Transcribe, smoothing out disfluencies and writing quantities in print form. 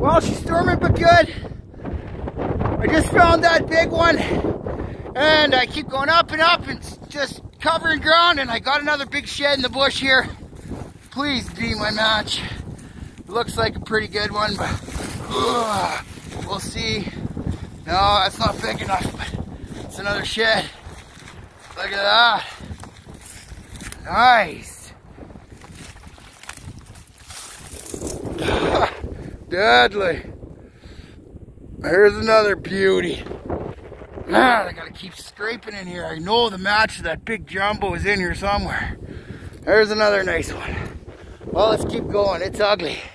Well, she's storming but good. I just found that big one, and I keep going up and up and just covering ground, and I got another big shed in the bush here. Please be my match. Looks like a pretty good one, but we'll see. No, that's not big enough, but it's another shed. Look at that. Nice. Deadly. Here's another beauty. Man, I gotta keep scraping in here. I know the match of that big jumbo is in here somewhere. There's another nice one. Well, let's keep going. It's ugly.